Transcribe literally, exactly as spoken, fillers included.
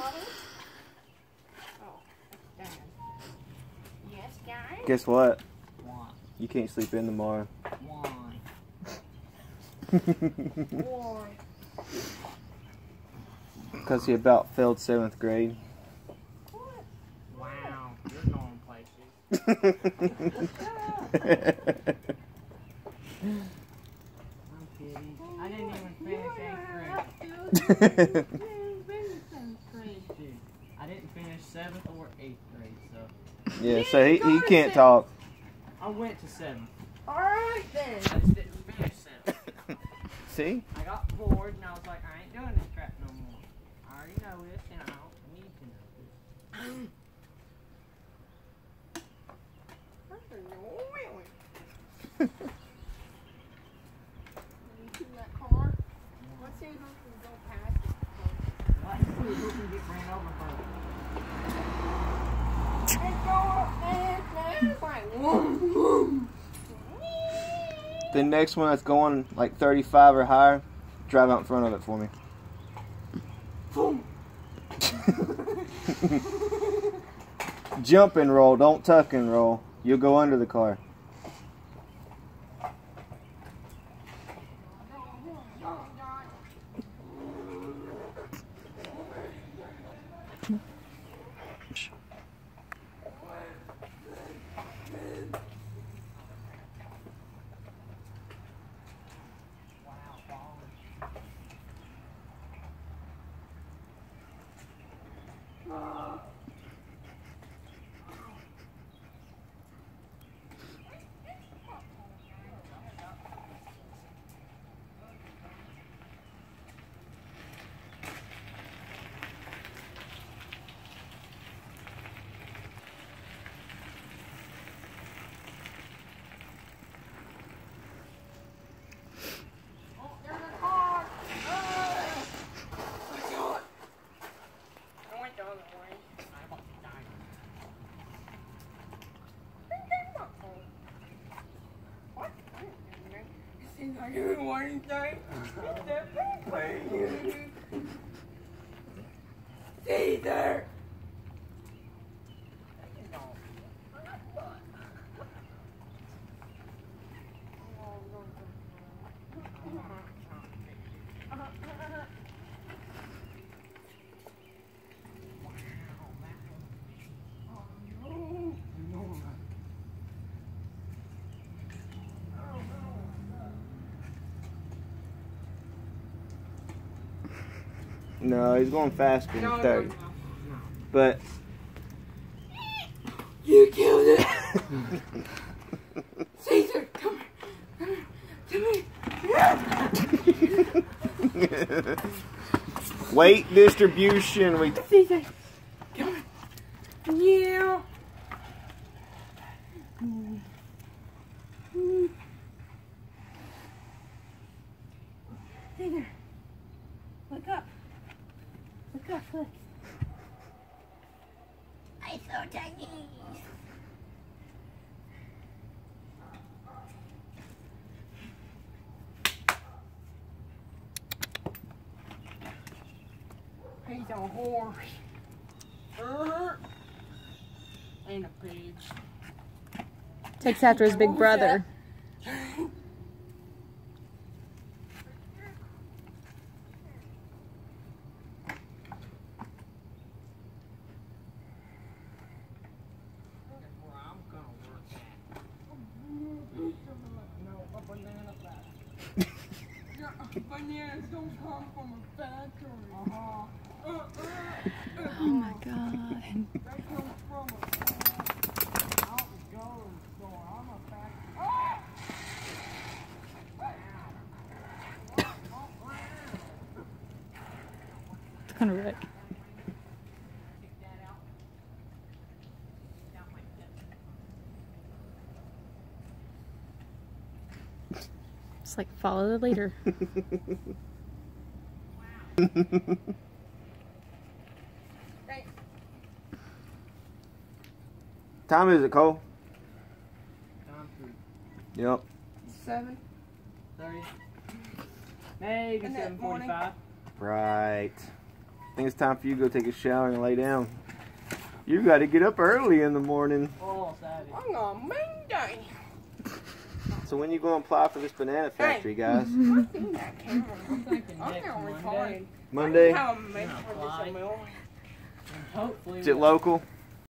Yes, guys? Guess what? What? You can't sleep in tomorrow. Why? Why? Because you about failed seventh grade. Wow, you're going places. I'm kidding. I didn't even finish eighth grade. Dude, I didn't finish seventh or eighth grade, so. Yeah, so he, he can't talk. I went to seventh. Alright then. I just didn't finish seventh. See? I got bored and I was like, I ain't doing this crap no more. I already know this and I don't need to know this. Let's see who can go past it. Let's see who can get ran over first. The next one that's going like thirty-five or higher, drive out in front of it for me. Jump and roll, don't tuck and roll. You'll go under the car. Are you one time? Stay there. No, he's going faster than No, thirty. no, no. But You killed it. Caesar, come here. Come here. weight distribution. We Caesar, come on. Yeah. Caesar, look up. Look up, look. I so tiny. He's a horse. Uh, and a pig. Takes after his big brother. Bananas don't come from a factory. Uh-huh. Uh, uh, uh, Oh my god. They come from a uh, out the gun store. I'm a factory. Ah! It's kind of wreck. It's like follow the leader. time is it, Cole? Time for Yep. Seven. thirty. Maybe Isn't that seven forty-five. Right. think it's time for you to go take a shower and lay down. You got to get up early in the morning. Oh, savage. I'm gonna Monday. So when you going to apply for this banana factory, guys? I think that camera. I'm thinking I'm next getting Monday. retarded. Monday? I have a mess Yeah, for fly. this a meal. And hopefully Is it we'll- local?